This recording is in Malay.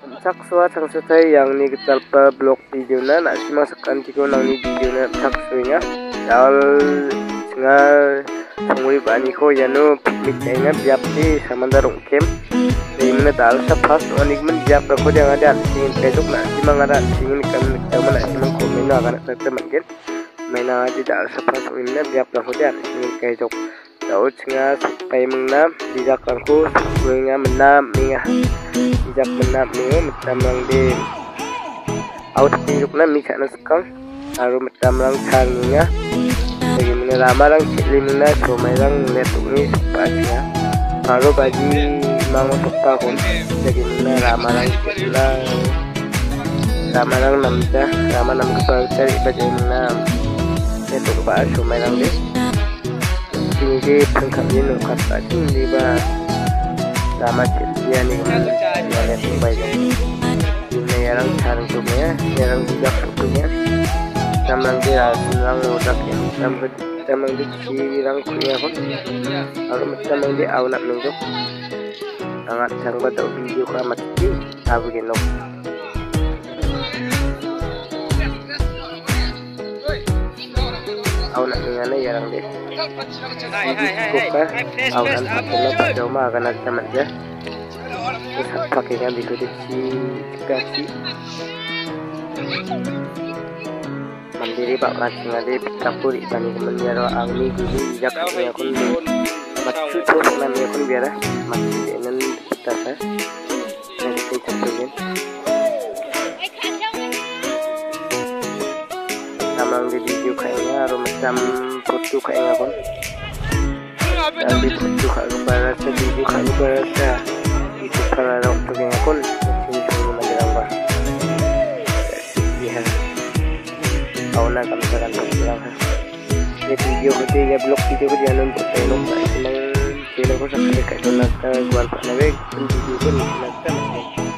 Saksua sangsatay yang ni ketalpa blog video na simasakan tiko nang ni video na saksuinya dal singa sanguri bani ko yano picnic nga biapti samandarong kem na dal sa pas onig man biap ko yang ada singin pedok na simang ada singin kan mana simang ko mena akan teman gen mena di dal sa pas na biap ko dia singin pedok tau singa supaya mengna dijakan ko sukunya menam minga dijak menam minga metam lang di out tiruk na misa na sekang aru metam lang charminga lagi mengerama lang ciklim na somai lang letuk ni sepatnya aru bagi mango sota kon lagi mengerama lang ciklang rama lang namja rama nam kepal cari bagi menam letuk ba somai lang di ini pengkajian kata ini bah sama dia nih yang terbaik ini yang sekarang tuhnya yang bijak tuhnya sama dia bilang udah sama dia bilang punya pun kalau sama dia awalnya menjuk sangat sangat tahu video kamat ini tahu gino awalnya mengenai yang dia awan akhirnya Pak Joma akan ada teman dia pakainya bisa dikasih mandiri Pak Racing ada kapur ikan menjaro angni guru jak punya kun macu terus namanya kun biara masih dengan kita saya yang kita campurkan sama di video kayaknya macam foto kayaknya kun dan di foto kalau berasa video kalau berasa itu kalau waktu kayaknya kun ini cuma majalah bah ya awalnya kami akan bilang di video ketiga blog video ko jangan untuk tayo ng channel ko sa kanya kayo na gawal pa na video ko